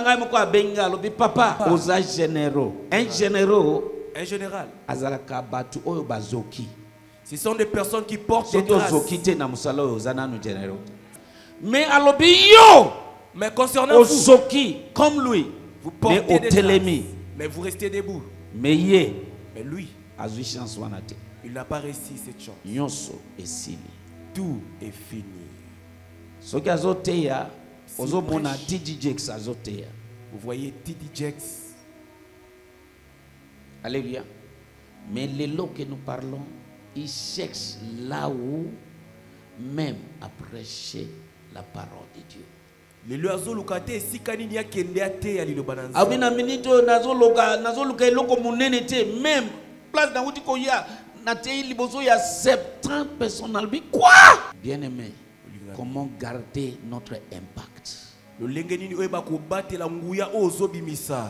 Papa, aux généraux. Un général. Ce sont des personnes qui portent des grâces. Mais concernant vous, comme lui, vous portez des grâces, mais vous restez debout. Mais lui, il n'a pas réussi cette chance. Tout est fini. Vous voyez TD Jakes. Alléluia. Mais les lots que nous parlons, ils cherchent là où même à prêcher la parole de Dieu. Les lois locataires si kanini ya kende ate ya lilo bananza. Abina minito nazoloka eloko munene te même place dans où ya na te libozo ya 70 personnes albi quoi? Bien-aimé, comment garder notre impact? Le lenge nini oyeba ko batela nguya ozo bimisa.